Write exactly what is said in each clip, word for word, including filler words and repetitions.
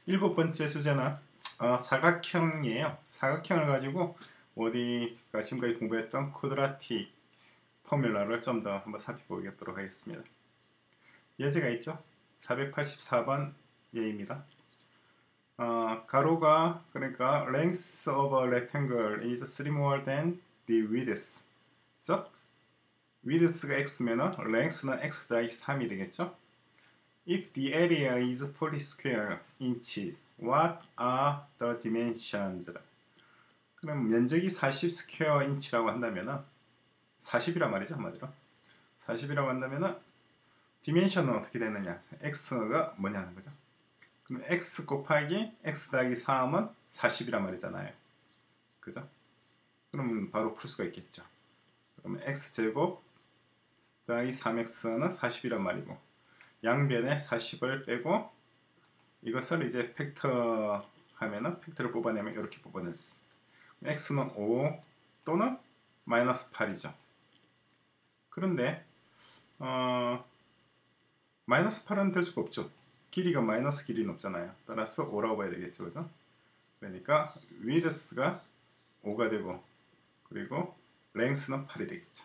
일곱 번째 주제는 어, 사각형이에요. 사각형을 가지고 어디가 지금까지 공부했던 쿼드라틱 포뮬러를 좀 더 한번 살펴보도록 하겠습니다. 예제가 있죠. 사백팔십사 번 예입니다. 어, 가로가 그러니까 length of a rectangle is three more than the width. 즉 width가 x면은 length는 x 더하기 삼이 되겠죠. If the area is forty square inches, what are the dimensions? 그럼 면적이 사십 스퀘어 인치라고 한다면은 사십이란 말이죠, 한마디로. 사십이라고 한다면은 디멘션은 어떻게 되느냐? x가 뭐냐는 거죠. 그럼 x 곱하기 x 더하기 삼은 사십이란 말이잖아요. 그죠? 그럼 바로 풀 수가 있겠죠. 그러면 x제곱 더하기 삼 엑스는 사십이란 말이고 양변에 사십을 빼고 이것을 이제 팩터 하면은 팩터를 뽑아내면 이렇게 뽑아낼 수 있습니다. x는 오 또는 마이너스 팔이죠. 그런데 어, 마이너스 팔은 될 수가 없죠. 길이가 마이너스 길이는 없잖아요. 따라서 오라고 봐야 되겠죠. 그죠? 그러니까 위드스가 오가 되고 그리고 랭스는 팔이 되겠죠.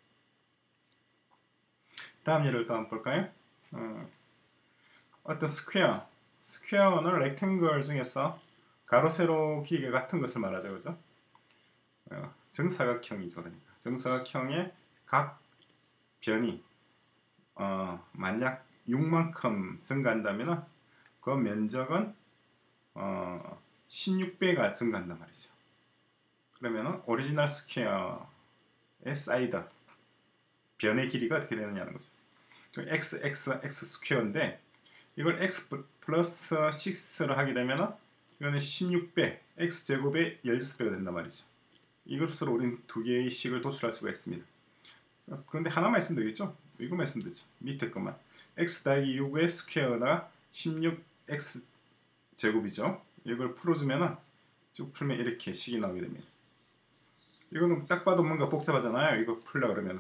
다음 예를 또 한번 볼까요? 어, 어떤 스퀘어 스퀘어는 렉탱글 중에서 가로 세로 길이가 같은 것을 말하죠. 그죠? 어, 정사각형이죠. 그러니까 정사각형의 각 변이 어, 만약 육만큼 증가한다면 그 면적은 어, 십육 배가 증가한단 말이죠. 그러면 오리지널 스퀘어의 사이드 변의 길이가 어떻게 되느냐는 거죠. x, x, x 스퀘어인데 이걸 x 플러스 육를 하게 되면 이거는 십육 배, x제곱의 십육 배가 된단 말이죠. 이것으로 우리는 두 개의 식을 도출할 수가 있습니다. 그런데 하나만 있으면 되겠죠? 이거만 있으면 되죠. 밑에 것만. x 더하기 육의 스퀘어가 십육 엑스 제곱이죠. 이걸 풀어주면 쭉 풀면 이렇게 식이 나오게 됩니다. 이거는 딱 봐도 뭔가 복잡하잖아요. 이거 풀려 그러면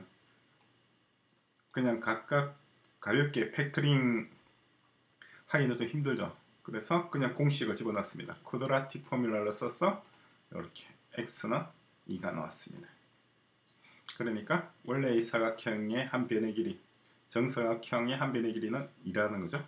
그냥 각각 가볍게 팩터링 하기는 좀 힘들죠. 그래서 그냥 공식을 집어넣습니다. 쿼드라틱 포뮬러를 써서 이렇게 x는 이가 나왔습니다. 그러니까 원래 이 사각형의 한 변의 길이, 정사각형의 한 변의 길이는 이라는 거죠.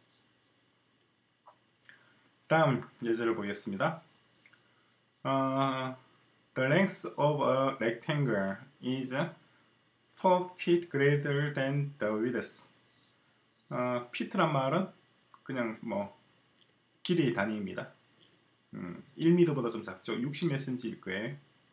다음 예제를 보겠습니다. Uh, the length of a rectangle is four feet greater than the width. 어, feet란 말은 그냥 뭐 길이 단위입니다. 음, 일 미터보다 좀 작죠. 육십 몇 센티일 거예요.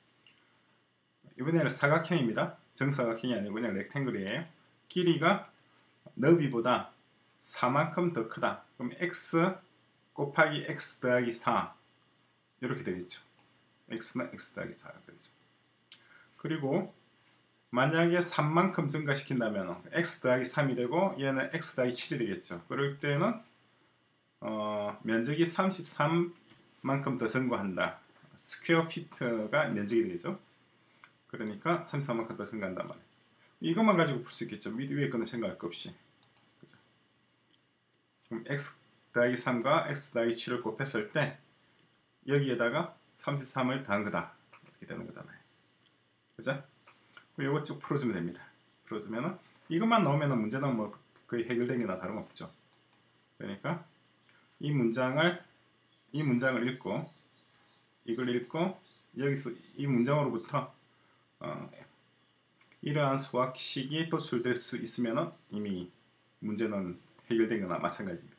이번에는 사각형입니다. 정사각형이 아니고 그냥 렉탱글이에요. 길이가 너비보다 사만큼 더 크다. 그럼 x 곱하기 x 더하기 사 이렇게 되겠죠. x는 x 더하기 사가 되죠. 그리고 만약에 삼만큼 증가시킨다면 x 더하기 삼이 되고 얘는 x 더하기 칠이 되겠죠. 그럴 때는 어, 면적이 삼십삼만큼 더 증가한다. 스퀘어 피트가 면적이 되겠죠. 그러니까 삼십삼만큼 더 증가한단 말이에요. 이것만 가지고 풀 수 있겠죠. 위에 거는 생각할 거 없이. 그죠? 그럼 x 더하기 삼과 x 더하기 칠을 곱했을 때 여기에다가 삼십삼을 더한 거다. 이렇게 되는 거잖아요. 그죠? 이거 쭉 풀어주면 됩니다. 풀어주면은 이것만 넣으면 문제는 뭐 거의 해결된 게나 다름없죠. 그러니까 이 문장을 이 문장을 읽고 이걸 읽고 여기서 이 문장으로부터 어, 이러한 수학식이 도출될 수 있으면 이미 문제는 해결된 거나 마찬가지입니다.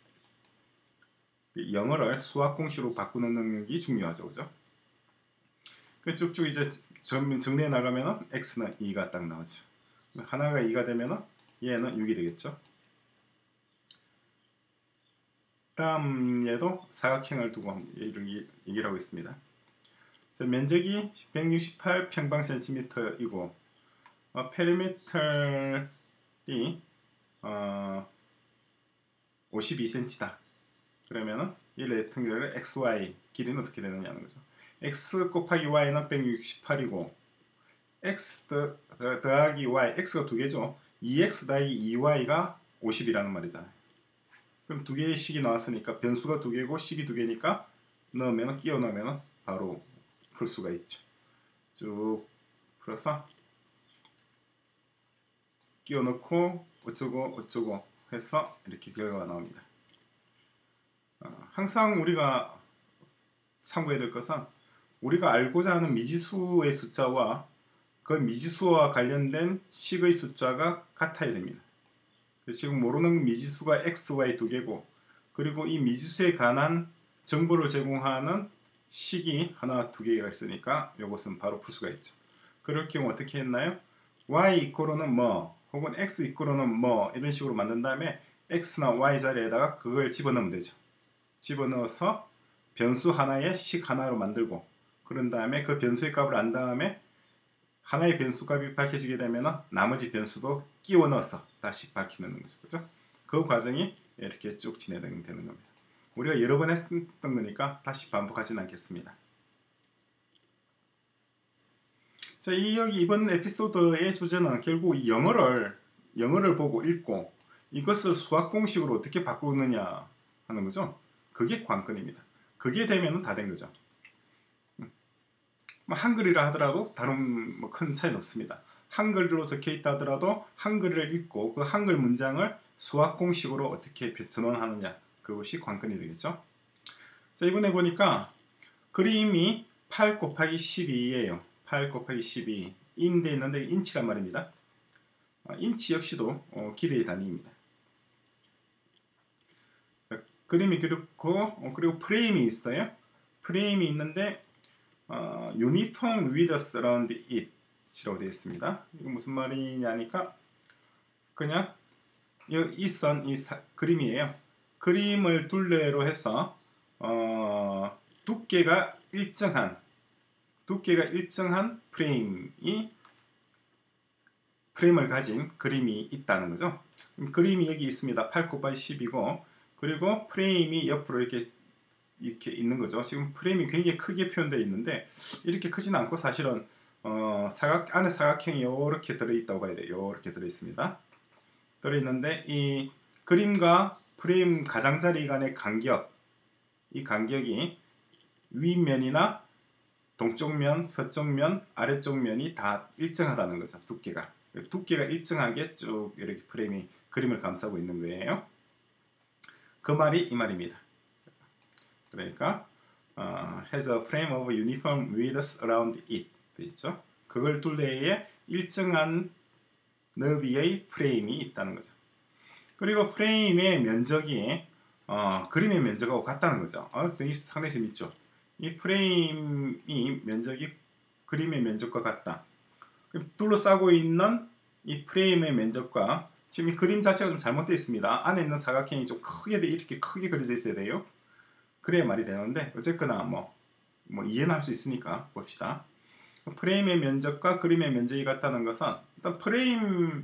영어를 수학 공식으로 바꾸는 능력이 중요하죠. 그죠? 그 쭉쭉 이제 정리해 나가면 x는 이가 딱 나오죠. 하나가 이가 되면 얘는 육이 되겠죠. 다음 얘도 사각형을 두고 얘기를, 얘기를 하고 있습니다. 자, 면적이 백육십팔 평방센티미터이고 어, 페리미터이 어, 오십이 센티미터다. 그러면은 이 레ክ탱글의 xy 길이는 어떻게 되느냐는 거죠. x 곱하기 y는 백육십팔이고 x 더, 더, 더하기 y, x가 두 개죠. 이 엑스 더하기 이 와이가 오십이라는 말이잖아요. 그럼 두 개의 식이 나왔으니까 변수가 두 개고 식이 두 개니까 넣으면 끼워 넣으면 바로 풀 수가 있죠. 쭉 풀어서 끼워 넣고 어쩌고 어쩌고 해서 이렇게 결과가 나옵니다. 어, 항상 우리가 참고해야 될 것은 우리가 알고자 하는 미지수의 숫자와 그 미지수와 관련된 식의 숫자가 같아야 됩니다. 지금 모르는 미지수가 x, y 두 개고 그리고 이 미지수에 관한 정보를 제공하는 식이 하나 두 개가 있으니까 이것은 바로 풀 수가 있죠. 그럴 경우 어떻게 했나요? y 이코로는 뭐 혹은 x 이코로는 뭐 이런 식으로 만든 다음에 x나 y 자리에다가 그걸 집어넣으면 되죠. 집어넣어서 변수 하나에 식 하나로 만들고 그런 다음에 그 변수의 값을 안 다음에 하나의 변수 값이 밝혀지게 되면 나머지 변수도 끼워 넣어서 다시 밝히는 거죠. 그죠? 그 과정이 이렇게 쭉 진행되는 겁니다. 우리가 여러 번 했던 거니까 다시 반복하지는 않겠습니다. 자, 이 여기 이번 에피소드의 주제는 결국 이 영어를 영어를 보고 읽고 이것을 수학 공식으로 어떻게 바꾸느냐 하는 거죠. 그게 관건입니다. 그게 되면 다 된 거죠. 한글이라 하더라도 다른 뭐 큰 차이는 없습니다. 한글로 적혀 있다 하더라도 한글을 읽고 그 한글 문장을 수학 공식으로 어떻게 전환하느냐 그것이 관건이 되겠죠. 자, 이번에 보니까 그림이 팔 곱하기 십이에요. 팔 곱하기 십이 인데 있는데 인치란 말입니다. 인치 역시도 어, 길이의 단위입니다. 그림이 그렇고 어, 그리고 프레임이 있어요. 프레임이 있는데 어, uniform width around it 이라고 되어 있습니다. 이거 무슨 말이냐니까 그냥 이 선, 이 사, 그림이에요. 그림을 둘레로 해서 어, 두께가 일정한 두께가 일정한 프레임이 프레임을 가진 그림이 있다는 거죠. 그림이 여기 있습니다. 팔 곱하기 십이고 그리고 프레임이 옆으로 이렇게 이렇게 있는 거죠. 지금 프레임이 굉장히 크게 표현되어 있는데 이렇게 크지는 않고 사실은 어, 사각 안에 사각형이 이렇게 들어있다고 봐야 돼요. 이렇게 들어있습니다. 들어있는데 이 그림과 프레임 가장자리 간의 간격, 이 간격이 윗면이나 동쪽면, 서쪽면, 아래쪽면이 다 일정하다는 거죠. 두께가 두께가 일정하게 쭉 이렇게 프레임이 그림을 감싸고 있는 거예요. 그 말이 이 말입니다. 그러니까 어, has a frame of uniform width around it 돼 있죠. 그걸 둘레에 일정한 너비의 프레임이 있다는 거죠. 그리고 프레임의 면적이 어, 그림의 면적하고 같다는 거죠. 어, 상당히 재밌죠. 이 프레임이 면적이 그림의 면적과 같다. 둘러싸고 있는 이 프레임의 면적과 지금 이 그림 자체가 좀 잘못되어 있습니다. 안에 있는 사각형이 좀 크게 이렇게 크게 그려져 있어야 돼요. 그래야 말이 되는데 어쨌거나 뭐, 뭐 이해는 할 수 있으니까 봅시다. 프레임의 면적과 그림의 면적이 같다는 것은 일단 프레임이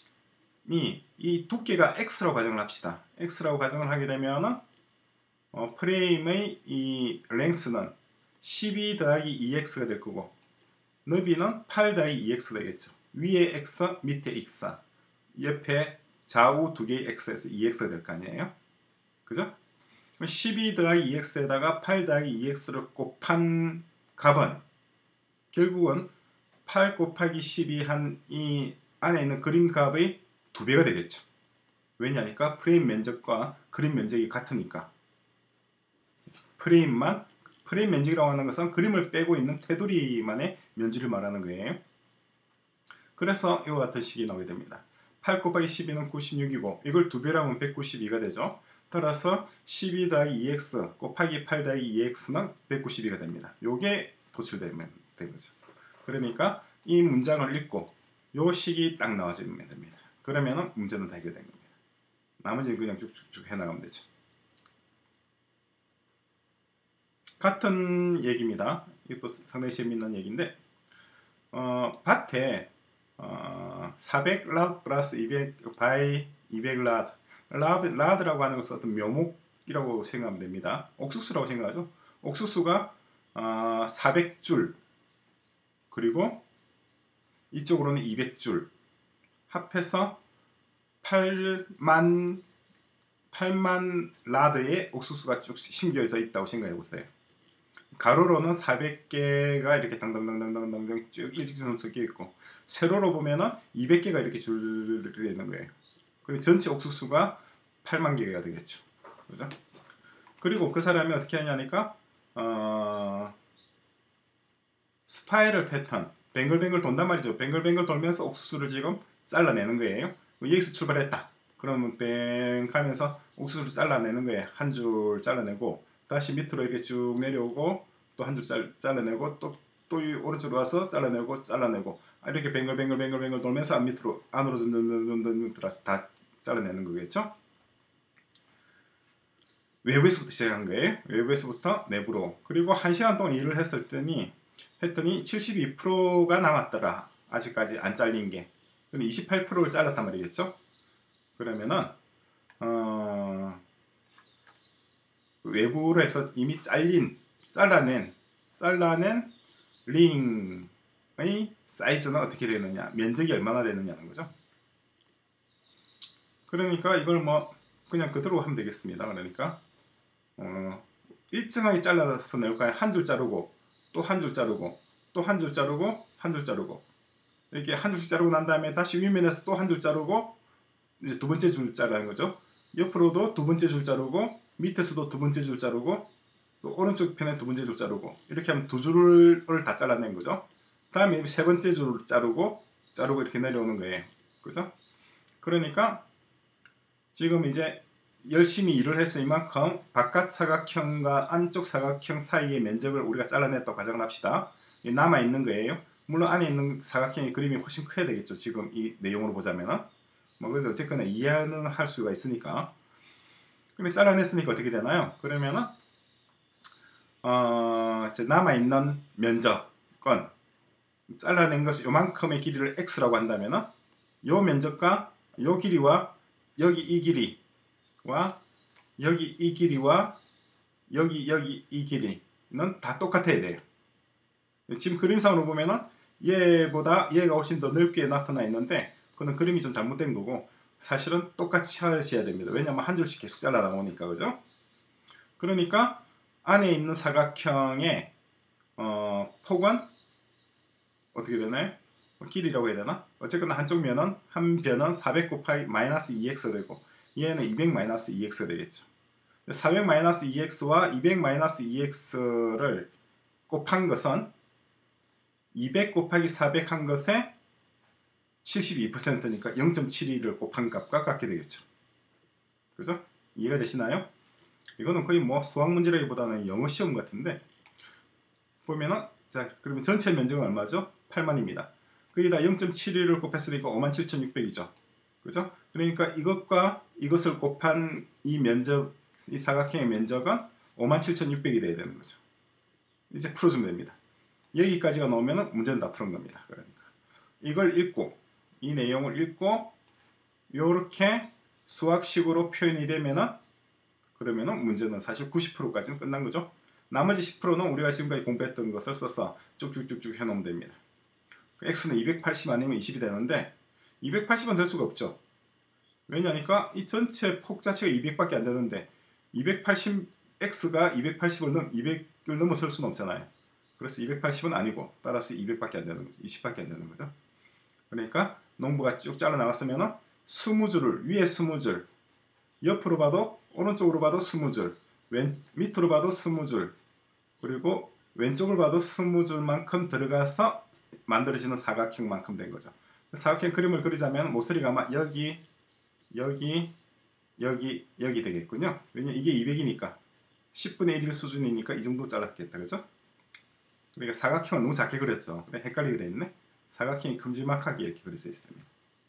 이 두께가 x라고 가정을 합시다. x라고 가정을 하게 되면은 어, 프레임의 이 랭스는 십이 더하기 이 엑스가 될 거고 너비는 팔 더하기 이 엑스가 되겠죠. 위에 x, 밑에 x, 옆에 좌우 두 개의 x에서 이 엑스가 될 거 아니에요. 그죠? 십이 더하기 이 엑스에다가 팔 더하기 이 엑스를 곱한 값은 결국은 팔 곱하기 십이 한 이 안에 있는 그림 값의 두 배가 되겠죠. 왜냐니까 프레임 면적과 그림 면적이 같으니까. 프레임만 프레임 면적이라고 하는 것은 그림을 빼고 있는 테두리만의 면적을 말하는 거예요. 그래서 이와 같은 식이 나오게 됩니다. 팔 곱하기 십이는 구십육이고 이걸 두 배라면 백구십이가 되죠. 따라서 십이 더하기 이 엑스 곱하기 팔 더하기 이 엑스는 백구십이가 됩니다. 요게 도출되면 된 거죠. 그러니까 이 문장을 읽고 요 식이 딱 나와주면 됩니다. 그러면 문제는 다 해결된 겁니다. 나머지는 그냥 쭉쭉쭉 해나가면 되죠. 같은 얘기입니다. 이것도 상당히 재미있는 얘기인데 어, 밭에 어, 사백 라드 플러스 이백 바이 이백 라드 라드, 라드라고 하는 것은 어떤 묘목이라고 생각하면 됩니다. 옥수수라고 생각하죠. 옥수수가 어, 사백 줄 그리고 이쪽으로는 이백 줄 합해서 팔만 팔만 라드의 옥수수가 쭉 심겨져 있다고 생각해 보세요. 가로로는 사백 개가 이렇게 당당당당당당 쭉 일직선으로 섞여 있고, 세로로 보면은 이백 개가 이렇게 줄로 되어 있는 거예요. 그리고 전체 옥수수가 팔만 개가 되겠죠. 그죠? 그리고 그 사람이 어떻게 하냐니까, 어, 스파이럴 패턴, 뱅글뱅글 돈단 말이죠. 뱅글뱅글 돌면서 옥수수를 지금 잘라내는 거예요. 여기서 출발했다. 그러면 뱅 하면서 옥수수를 잘라내는 거예요. 한 줄 잘라내고 다시 밑으로 이렇게 쭉 내려오고 또 한 줄 잘라내고 또 또 오른쪽으로 와서 잘라내고 잘라내고 이렇게 뱅글뱅글 뱅글뱅글 돌면서 밑으로 안으로 들어서 다 잘라내는 거겠죠. 외부에서부터 시작한 거예요. 외부에서부터 내부로. 그리고 한 시간 동안 일을 했을 때니 했더니 칠십이 퍼센트가 남았더라. 아직까지 안 잘린 게. 그럼 이십팔 퍼센트를 잘랐단 말이겠죠. 그러면은 어, 외부로 해서 이미 잘린, 잘라낸, 잘라낸 링의 사이즈는 어떻게 되느냐, 면적이 얼마나 되느냐는 거죠. 그러니까 이걸 뭐 그냥 그대로 하면 되겠습니다. 그러니까 어, 일정하게 잘라서 낼까요? 한 줄 자르고 또 한 줄 자르고 또 한 줄 자르고 한 줄 자르고 이렇게 한 줄씩 자르고 난 다음에 다시 윗면에서 또 한 줄 자르고 이제 두 번째 줄 자르는 거죠. 옆으로도 두 번째 줄 자르고 밑에서도 두 번째 줄 자르고 또 오른쪽 편에 두 번째 줄 자르고 이렇게 하면 두 줄을 다 잘라낸 거죠. 다음에 세 번째 줄 자르고 자르고 이렇게 내려오는 거예요. 그죠? 그러니까 지금 이제 열심히 일을 해서 이만큼 바깥 사각형과 안쪽 사각형 사이의 면적을 우리가 잘라냈다고 가정을 합시다. 남아있는 거예요. 물론 안에 있는 사각형의 그림이 훨씬 커야 되겠죠. 지금 이 내용으로 보자면은. 뭐 그래도 어쨌거나 이해는 할 수가 있으니까. 그럼 잘라냈으니까 어떻게 되나요? 그러면은 어 이제 남아있는 면적은 잘라낸 것이 요만큼의 길이를 x라고 한다면은 요 면적과 요 길이와 여기 이 길이와 여기 이 길이와 여기 여기 이 길이는 다 똑같아야 돼요. 지금 그림상으로 보면은 얘보다 얘가 훨씬 더 넓게 나타나 있는데 그건 그림이 좀 잘못된 거고 사실은 똑같이 하셔야 됩니다. 왜냐면 한 줄씩 계속 잘라 나오니까. 그죠? 그러니까 안에 있는 사각형의 어, 폭은 어떻게 되나요? 길이라고 해야 되나? 어쨌거나 한쪽 면은 한 변은 사백 곱하기 마이너스 이 엑스 되고 얘는 이백 마이너스 이 엑스 되겠죠. 사백 마이너스 이 엑스와 이백 마이너스 이 엑스를 곱한 것은 이백 곱하기 사백 한 것에 칠십이 퍼센트니까 영 점 칠이를 곱한 값과 같게 되겠죠. 그죠? 이해가 되시나요? 이거는 거의 뭐 수학 문제라기보다는 영어 시험 같은데 보면은 자 그러면 전체 면적은 얼마죠? 팔만입니다. 거기다 영 점 칠이를 곱했으니까 오만 칠천육백이죠. 그죠? 그러니까 이것과 이것을 곱한 이 면적, 이 사각형의 면적은 오만 칠천육백이 돼야 되는 거죠. 이제 풀어주면 됩니다. 여기까지가 나오면 문제는 다 푸는 겁니다. 그러니까 이걸 읽고 이 내용을 읽고 이렇게 수학식으로 표현이 되면은 그러면은 문제는 사실 구십 퍼센트까지는 끝난 거죠. 나머지 십 퍼센트는 우리가 지금까지 공부했던 것을 써서 쭉쭉쭉쭉 해놓으면 됩니다. x는 이백팔십 아니면 이십이 되는데 이백팔십은 될 수가 없죠. 왜냐니까 이 전체 폭 자체가 이백밖에 안 되는데 이백팔십 x가 이백팔십을 넘 이백을 넘어설 수는 없잖아요. 그래서 이백팔십은 아니고 따라서 이백밖에 안 되는 거죠. 이십밖에 안 되는 거죠. 그러니까 농부가 쭉 잘라 나갔으면은 이십 줄을 위에 이십 줄, 옆으로 봐도 오른쪽으로 봐도 이십 줄, 왼 밑으로 봐도 이십 줄, 그리고 왼쪽을 봐도 이십 줄만큼 들어가서 만들어지는 사각형만큼 된 거죠. 사각형 그림을 그리자면 모서리가 아마 여기, 여기, 여기, 여기 되겠군요. 왜냐면 이게 이백이니까 십분의 일 수준이니까 이 정도 잘랐겠다. 그죠? 그러니까 사각형을 너무 작게 그렸죠. 헷갈리게 돼 있네. 사각형이 큼지막하게 이렇게 그려져 있습니다.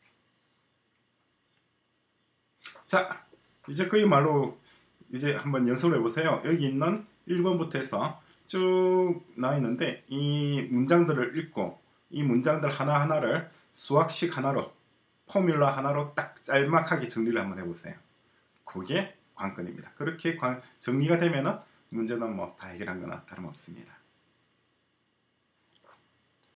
자, 이제 그야말로 이제 한번 연습을 해보세요. 여기 있는 일 번부터 해서 쭉 나와 있는데 이 문장들을 읽고 이 문장들 하나하나를 수학식 하나로 포뮬러 하나로 딱 짤막하게 정리를 한번 해보세요. 그게 관건입니다. 그렇게 관, 정리가 되면은 문제는 뭐 다 해결한 거나 다름없습니다.